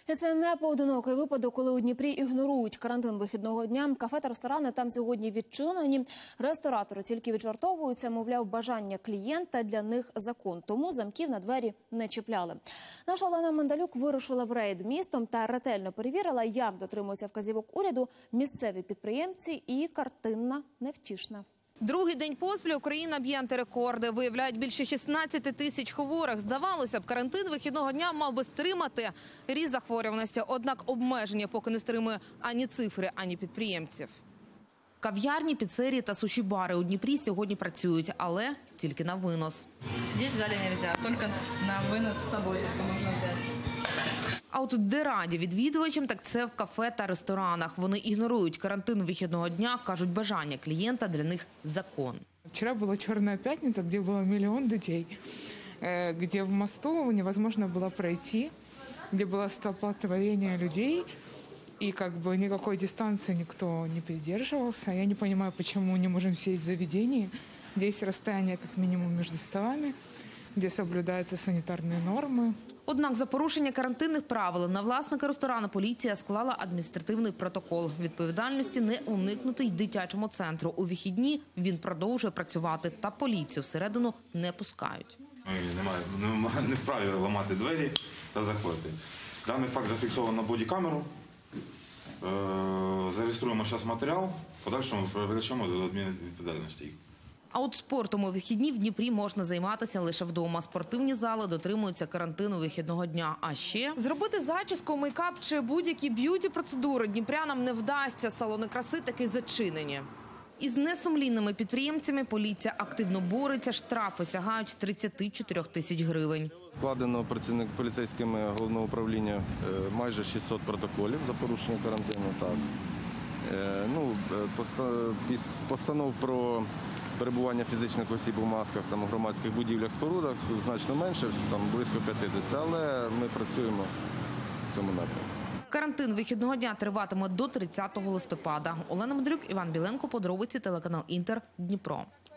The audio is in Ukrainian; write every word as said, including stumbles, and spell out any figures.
І це не поодинокий випадок, коли у Дніпрі ігнорують карантин вихідного дня. Кафе та ресторани там сьогодні відчинені. Ресторатори тільки віджартовуються, мовляв, бажання клієнта для них закон. Тому замків на двері не чіпляли. Наша Олена Мандалюк вирушила в рейд містом та ретельно перевірила, як дотримуються вказівок уряду місцеві підприємці, і картина невтішна. Другий день поспіль Україна б'є антирекорди. Виявляють більше шістнадцяти тисяч хворих. Здавалося б, карантин вихідного дня мав би стримати ріст захворюваності. Однак обмеження поки не стримує ані цифри, ані підприємців. Кав'ярні, піцерії та суші-бари у Дніпрі сьогодні працюють, але тільки на винос. Сидеть в зале нельзя, только на вынос с собой только можно взять. А от де раді відвідувачам, так це в кафе та ресторанах. Вони ігнорують карантин вихідного дня, кажуть, бажання клієнта для них закон. Вчера была «Черная пятница», где было миллион людей, где в мосту невозможно было пройти, где было столпотворение людей, и как бы никакой дистанции никто не придерживался. Я не понимаю, почему мы не можем сидеть в заведении, где есть расстояние как минимум между столами, где соблюдаются санитарные нормы. Однак за порушення карантинних правил на власника ресторану поліція склала адміністративний протокол. Відповідальності не уникнути й дитячому центру. У вихідні він продовжує працювати, та поліцію всередину не пускають. Ми не вправі ламати двері та заходити. Даний факт зафіксовано на бодікамеру. Зареєструємо зараз матеріал, в подальшому привлечемо до адмінвідповідальності їх. А от спортом у вихідні в Дніпрі можна займатися лише вдома. Спортивні зали дотримуються карантину вихідного дня. А ще зробити зачіску, мейкап чи будь-які б'юті-процедури дніпрянам не вдасться. Салони краси таки зачинені. Із несумлінними підприємцями поліція активно бореться. Штрафи сягають тридцяти чотирьох тисяч гривень. Складено працівник поліцейськими головного управління майже шістсот протоколів за порушення карантину. Так. Ну, постанов про перебування фізичних осіб у масках там, у громадських будівлях, спорудах значно менше, там близько п'ятдесят, але ми працюємо в цьому напрямку. Карантин вихідного дня триватиме до тридцятого листопада. Олена Мандалюк, Іван Біленко, подробиці, телеканал Інтер, Дніпро.